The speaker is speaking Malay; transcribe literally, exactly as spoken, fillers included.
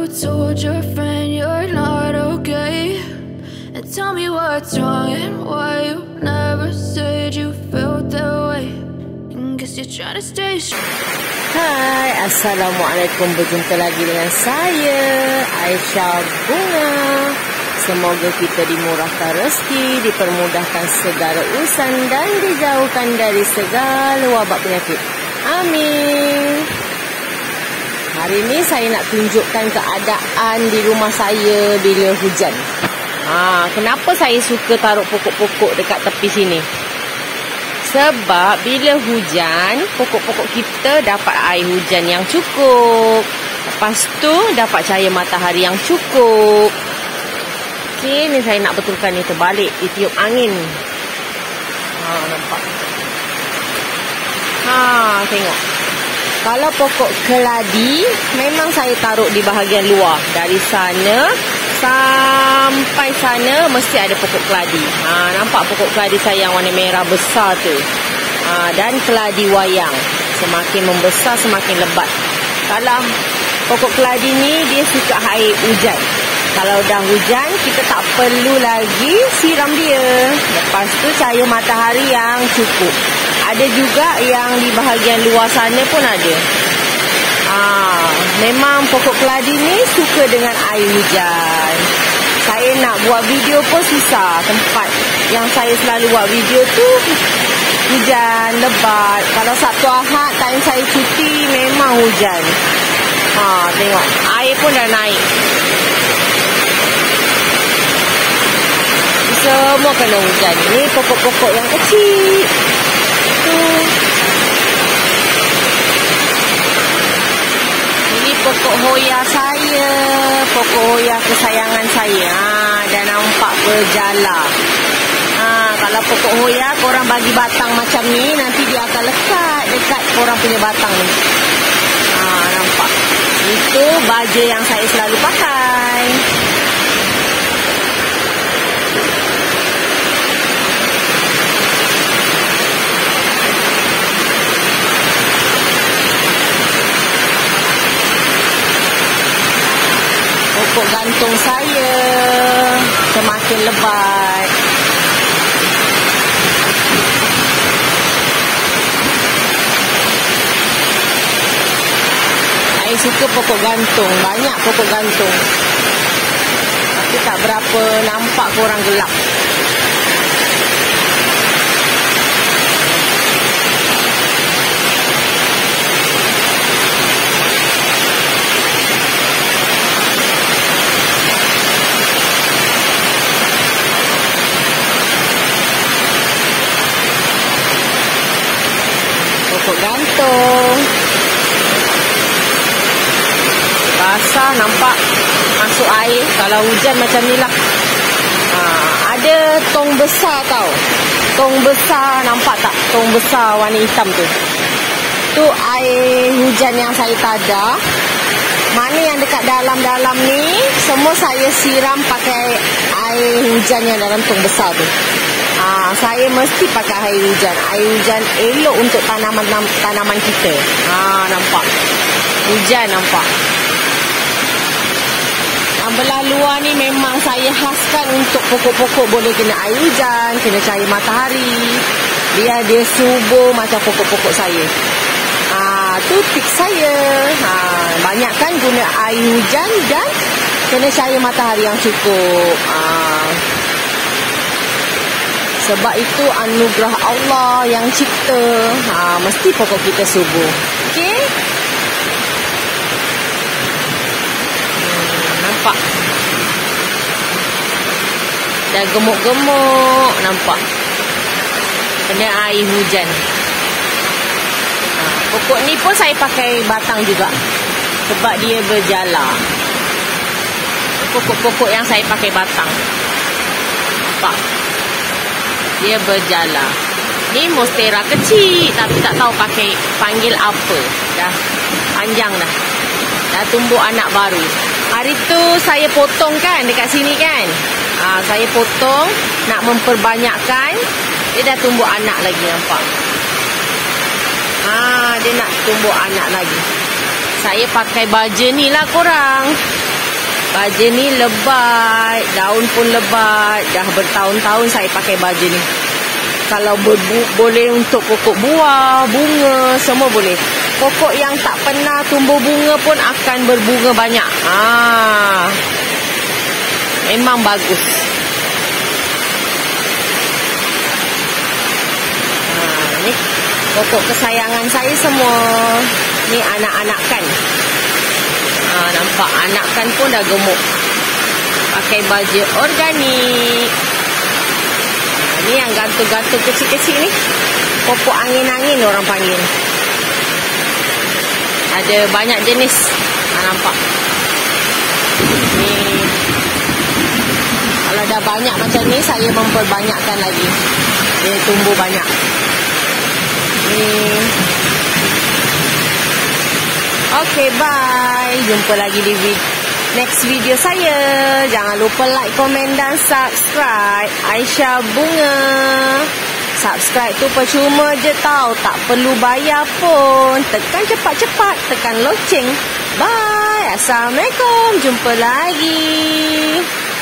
told your friend you're not okay? And tell me what's wrong and why you never said you felt that way. And guess you're trying to stay strong. Hai, Assalamualaikum. Berjumpa lagi dengan saya, Aisyah Bunga. Semoga kita dimurahkan rezeki, dipermudahkan segala urusan dan dijauhkan dari segala wabak penyakit. Amin. Hari ini saya nak tunjukkan keadaan di rumah saya bila hujan. Ha, kenapa saya suka taruh pokok-pokok dekat tepi sini? Sebab bila hujan, pokok-pokok kita dapat air hujan yang cukup. Lepas tu dapat cahaya matahari yang cukup. Okey, ni saya nak betulkan ni terbalik, ditiup angin. Ha, nampak? Ha, tengok. Kalau pokok keladi, memang saya taruh di bahagian luar. Dari sana sampai sana mesti ada pokok keladi. Ha, nampak pokok keladi saya yang warna merah besar tu. Ha, dan keladi wayang. Semakin membesar, semakin lebat. Kalau pokok keladi ni, dia suka air hujan. Kalau dah hujan, kita tak perlu lagi siram dia. Lepas tu cahaya matahari yang cukup. Ada juga yang di bahagian luar sana pun ada. Ah, memang pokok keladi ni suka dengan air hujan. Saya nak buat video pun susah. Tempat yang saya selalu buat video tu hujan, lebat. Kalau Sabtu Ahad, time saya cuti, memang hujan. Ha, tengok, air pun dah naik. Semua kena hujan. Ni pokok-pokok yang kecil. Tu. Ini pokok hoya saya. Pokok hoya kesayangan saya. Ha, dah nampak berjala. Ha, kalau pokok hoya, korang bagi batang macam ni, nanti dia akan lekat dekat korang punya batang ni. Ha, nampak? Itu baja yang saya selalu pakai. Pokok gantung saya semakin lebat. Saya suka pokok gantung. Banyak pokok gantung. Tapi tak berapa nampak korang gelap. Pokok gantung. Basah nampak masuk air. Kalau hujan macam ni lah. Ha, ada tong besar tau. Tong besar, nampak tak? Tong besar warna hitam tu. Tu air hujan yang saya tadah. Mana yang dekat dalam-dalam ni, semua saya siram pakai air hujan yang dalam tong besar tu. Ha, saya mesti pakai air hujan. Air hujan elok untuk tanaman tanaman kita. Ha, nampak? Hujan nampak. Yang belah luar ni memang saya khaskan untuk pokok-pokok boleh kena air hujan, kena cahaya matahari. Biar dia subur macam pokok-pokok saya. Ha, tu tips saya. Ha, banyakkan guna air hujan dan kena cahaya matahari yang cukup. Ha, sebab itu anugerah Allah yang cipta. Ha, mesti pokok kita subur. Okey? Hmm, nampak? Dah gemuk-gemuk. Nampak? Kena air hujan. Ha, pokok ni pun saya pakai batang juga. Sebab dia berjala. Pokok-pokok yang saya pakai batang. Nampak? Dia berjala. Ni monstera kecil. Tapi tak tahu pakai panggil apa. Dah panjang dah. Dah tumbuh anak baru. Hari tu saya potong kan dekat sini kan. Ha, saya potong. Nak memperbanyakkan. Dia dah tumbuh anak lagi, nampak. Ha, dia nak tumbuh anak lagi. Saya pakai baja ni lah korang. Baju ni lebat, daun pun lebat. Dah bertahun-tahun saya pakai baju ni. Kalau berbu- boleh untuk pokok buah, bunga, semua boleh. Pokok yang tak pernah tumbuh bunga pun akan berbunga banyak. Ah, memang bagus. Ah, ni pokok kesayangan saya semua. Ni anak-anak kan. Ah, nampak anak kan pun dah gemuk. Pakai baju organik. Ni yang gantung-gantung kecil-kecil ni. Pokok angin-angin orang panggil. Ada banyak jenis. Ha, nampak. Ni. Kalau dah banyak macam ni, saya memperbanyakkan lagi. Dia tumbuh banyak. Ni. Okay, bye. Jumpa lagi di video. Next video saya. Jangan lupa like, komen dan subscribe Aisyah Bunga. Subscribe tu percuma je tau. Tak perlu bayar pun. Tekan cepat-cepat. Tekan loceng. Bye. Assalamualaikum. Jumpa lagi.